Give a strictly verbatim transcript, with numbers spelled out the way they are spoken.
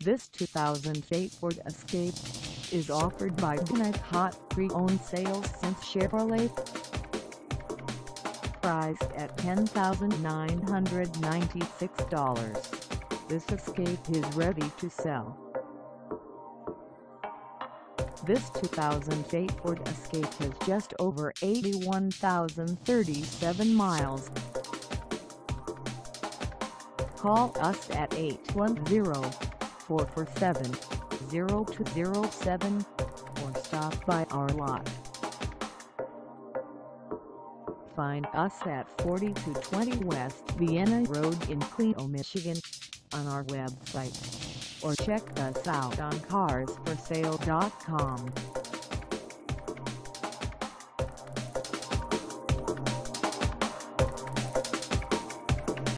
This two thousand eight Ford Escape is offered by Eickhoff pre-owned sales since Chevrolet. Priced at ten thousand nine hundred ninety-six dollars, this Escape is ready to sell. This two thousand eight Ford Escape has just over eighty-one thousand thirty-seven miles. Call us at eight one zero, four four seven, zero two zero seven or stop by our lot. Find us at forty-two twenty West Vienna Road in Clio, Michigan on our website, or check us out on cars for sale dot com.